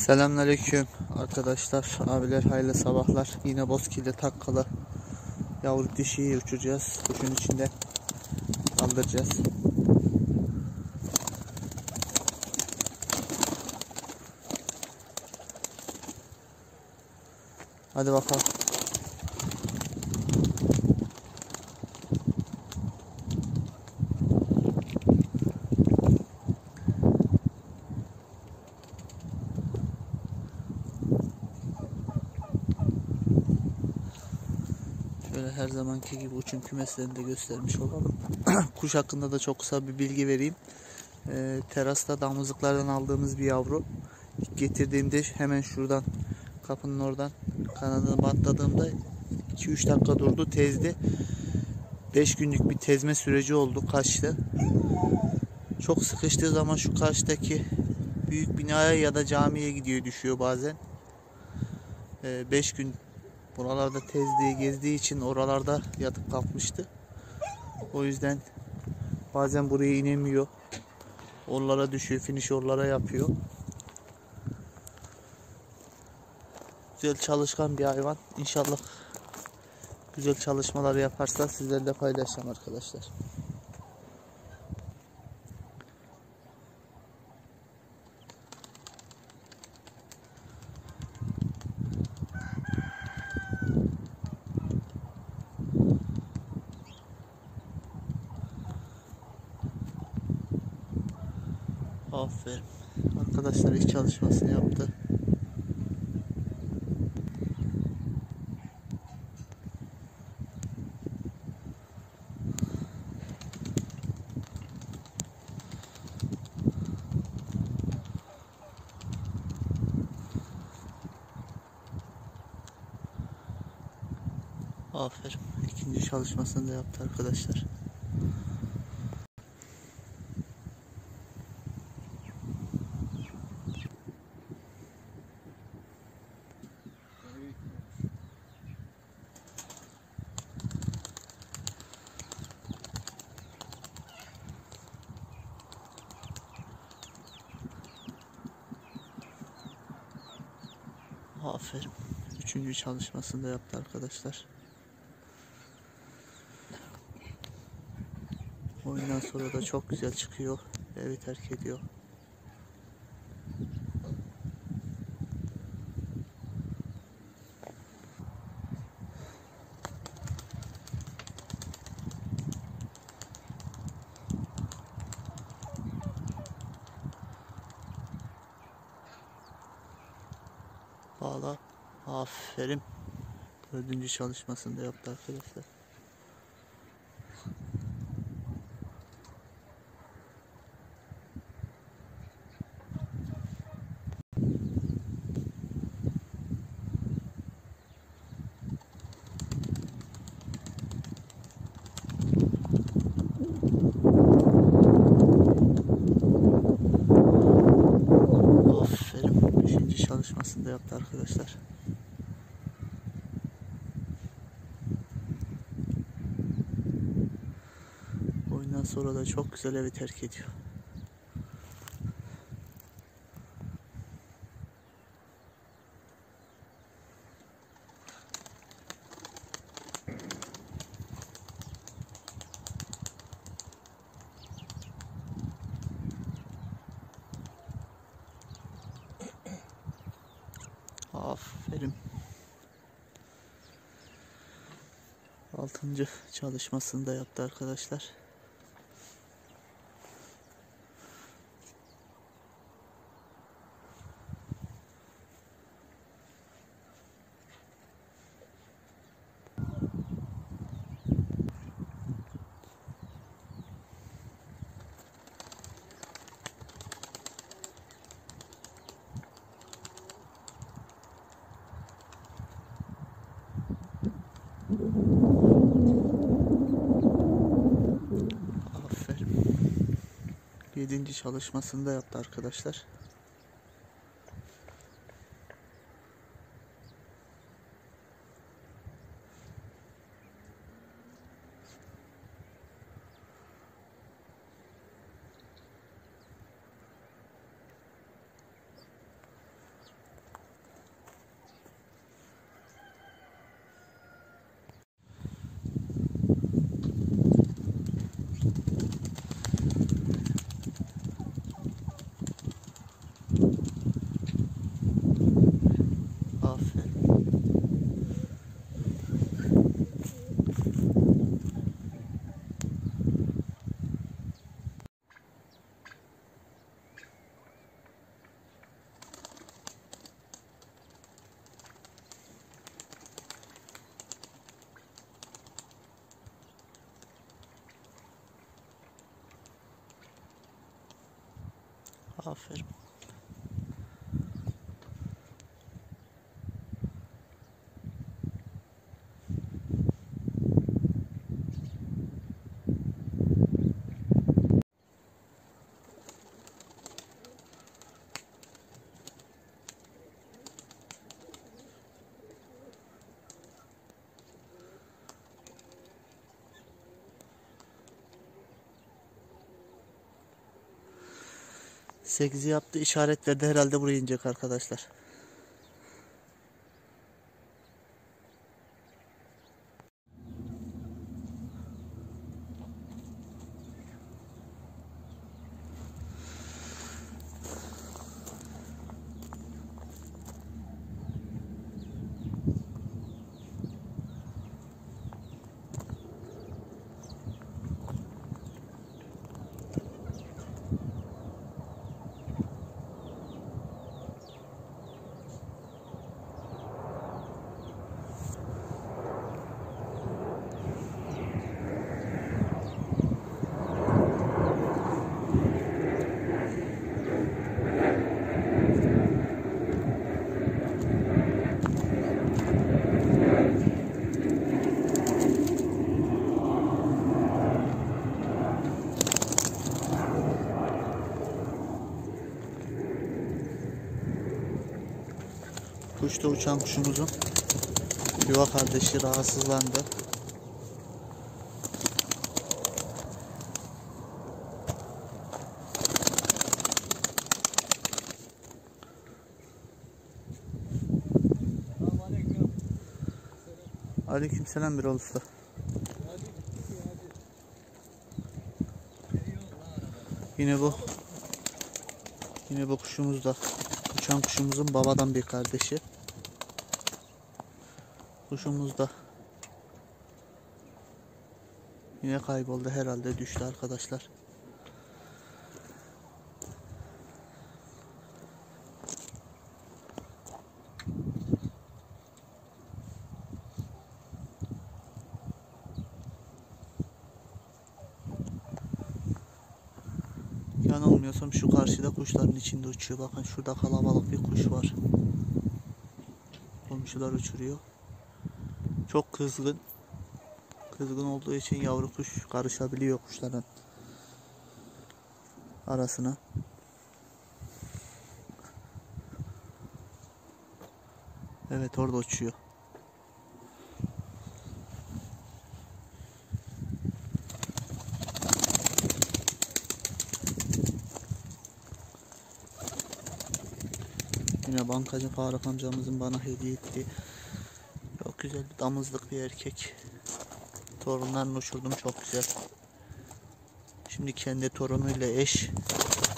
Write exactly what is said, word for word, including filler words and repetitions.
Selamünaleyküm arkadaşlar, abiler, hayırlı sabahlar. Yine bozkirli takkalı yavru dişiyi uçuracağız. Kuşun içinde kaldıracağız. Hadi bakalım. Şöyle her zamanki gibi uçum kümeslerini de göstermiş olalım. Kuş hakkında da çok kısa bir bilgi vereyim. Ee, terasta damızlıklardan aldığımız bir yavru. Getirdiğimde hemen şuradan kapının oradan kanadını bantladığımda iki üç dakika durdu, tezdi. beş günlük bir tezme süreci oldu, kaçtı. Çok sıkıştığı zaman şu karşıdaki büyük binaya ya da camiye gidiyor, düşüyor bazen. beş gün buralarda tezdiği, gezdiği için oralarda yatıp kalkmıştı. O yüzden bazen buraya inemiyor. Oralara düşüyor, finish oralara yapıyor. Güzel çalışkan bir hayvan. İnşallah güzel çalışmalar yaparsa sizlerle paylaşacağım arkadaşlar. Aferin. Arkadaşlar ilk çalışmasını yaptı. Aferin. İkinci çalışmasını da yaptı arkadaşlar. Aferin. Üçüncü çalışmasını da yaptı arkadaşlar. Oyundan sonra da çok güzel çıkıyor. Evi terk ediyor. Bağla. Aferin. Dördüncü çalışmasını da yaptı arkadaşlar. Aferin. Beşinci çalışmasını da yaptı arkadaşlar. Oyundan sonra da çok güzel evi terk ediyor. Aferin. Altıncı çalışmasını da yaptı arkadaşlar. Aferin. Yedinci çalışmasını da yaptı arkadaşlar. Aferin. sekizi yaptı, işaret verdi, herhalde buraya inecek arkadaşlar. Kuşta uçan kuşumuzun yuva kardeşi rahatsızlandı. Aleykümselam Birol Usta. Yine bu Yine bu kuşumuz da uçan kuşumuzun babadan bir kardeşi. Kuşumuz da yine kayboldu, herhalde düştü arkadaşlar. Yanılmıyorsam şu karşıda kuşların içinde uçuyor. Bakın şurada kalabalık bir kuş var. Komşular uçuruyor. Çok kızgın. Kızgın olduğu için yavru kuş karışabiliyor kuşların arasına. Evet, orada uçuyor. Yine bankacı Faruk amcamızın bana hediye ettiği çok güzel bir damızlık bir erkek. Torunlarını uçurdum, çok güzel. Şimdi kendi torunuyla eş